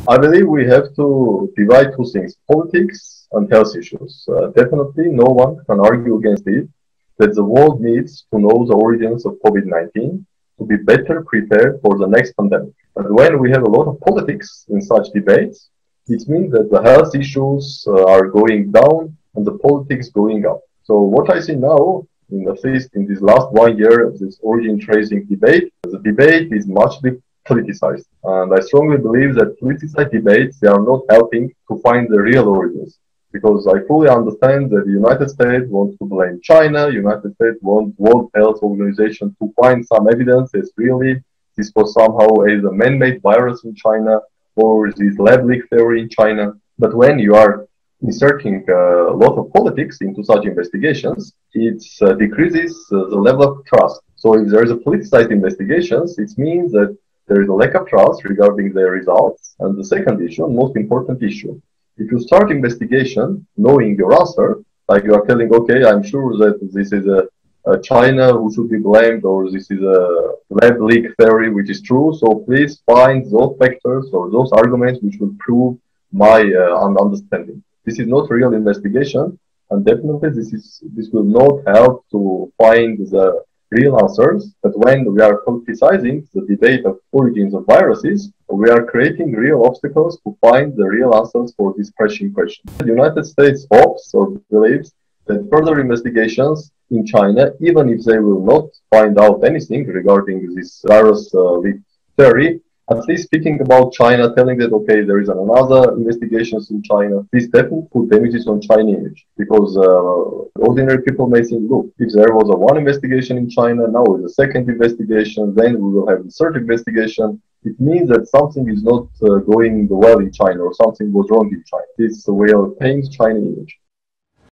I believe we have to divide two things, politics and health issues. Definitely, no one can argue against it that the world needs to know the origins of COVID-19 to be better prepared for the next pandemic. But when we have a lot of politics in such debates, it means that the health issues are going down and the politics going up. So what I see now, in at least in this last 1 year of this origin tracing debate, the debate is much politicized. And I strongly believe that politicized debates, they are not helping to find the real origins. Because I fully understand that the United States wants to blame China, United States wants World Health Organization to find some evidence that really this was somehow a man-made virus in China or this lab leak theory in China. But when you are inserting a lot of politics into such investigations, it decreases the level of trust. So if there is a politicized investigations, it means that there is a lack of trust regarding the results. And the second issue, most important issue, if you start investigation knowing your answer, like you are telling, okay, I'm sure that this is a China who should be blamed, or this is a lab leak theory which is true. So please find those factors or those arguments which will prove my understanding. This is not real investigation, and definitely this will not help to find the real answers. But when we are politicizing the debate of origins of viruses, we are creating real obstacles to find the real answers for these pressing questions. The United States hopes or believes that further investigations in China, even if they will not find out anything regarding this virus leak theory, at least speaking about China, telling that, okay, there is another investigations in China, this definitely put damages on China image. Because ordinary people may think, look, if there was a one investigation in China, now with a second investigation, then we will have the third investigation. It means that something is not going well in China or something was wrong in China. This will paint China image.